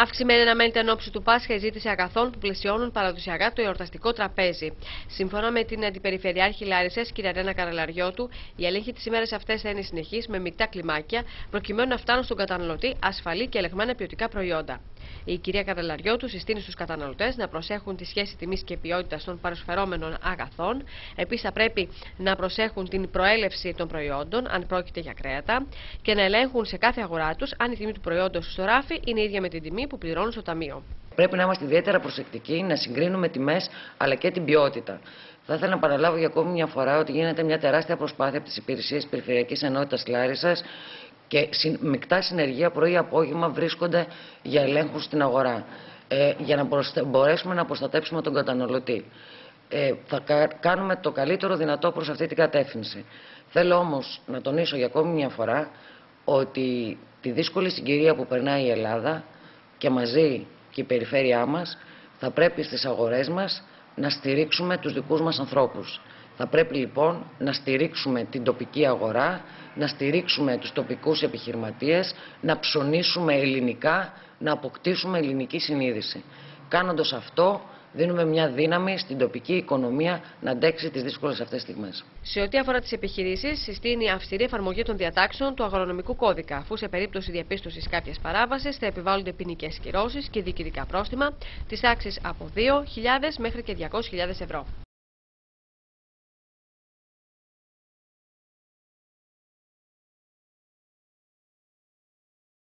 Αυξημένη αναμένεται εν ώψη του Πάσχα η ζήτηση αγαθών που πλαισιώνουν παραδοσιακά το εορταστικό τραπέζι. Σύμφωνα με την Αντιπεριφερειάρχη Λάρισας, κυρία Ρένα Καραλαριώτου, η έλεγχη τις ημέρες αυτές θα είναι συνεχής με μεικτά κλιμάκια, προκειμένου να φτάνουν στον καταναλωτή ασφαλή και ελεγμένα ποιοτικά προϊόντα. Η κυρία Καραλαριώτου συστήνει στους καταναλωτές να προσέχουν τη σχέση τιμής και ποιότητας των παρουσφερόμενων αγαθών. Επίσης, θα πρέπει να προσέχουν την προέλευση των προϊόντων, αν πρόκειται για κρέατα, και να ελέγχουν σε κάθε αγορά τους αν η τιμή του προϊόντος στο ράφι είναι ίδια με την τιμή που πληρώνουν στο ταμείο. Πρέπει να είμαστε ιδιαίτερα προσεκτικοί, να συγκρίνουμε τιμές αλλά και την ποιότητα. Θα ήθελα να παραλάβω για ακόμη μια φορά ότι γίνεται μια τεράστια προσπάθεια από τις υπηρεσίες Περιφερειακής Ενότητας Λάρισσας και μεικτά συνεργεία πρωί-απόγευμα βρίσκονται για ελέγχους στην αγορά, για να μπορέσουμε να προστατέψουμε τον καταναλωτή. Θα κάνουμε το καλύτερο δυνατό προς αυτή την κατεύθυνση. Θέλω όμως να τονίσω για ακόμη μια φορά ότι τη δύσκολη συγκυρία που περνάει η Ελλάδα και μαζί και η περιφέρειά μας, θα πρέπει στις αγορές μας να στηρίξουμε τους δικούς μας ανθρώπους. Θα πρέπει λοιπόν να στηρίξουμε την τοπική αγορά, να στηρίξουμε τους τοπικούς επιχειρηματίες, να ψωνίσουμε ελληνικά, να αποκτήσουμε ελληνική συνείδηση. Κάνοντας αυτό, δίνουμε μια δύναμη στην τοπική οικονομία να αντέξει τις δύσκολες αυτές στιγμές. Σε ό,τι αφορά τις επιχειρήσεις, συστήνει αυστηρή εφαρμογή των διατάξεων του αγρονομικού κώδικα, αφού σε περίπτωση διαπίστωσης κάποιας παράβασης θα επιβάλλονται ποινικές κυρώσεις και διοικητικά πρόστιμα της τάξης από 2.000 μέχρι και 200.000 ευρώ.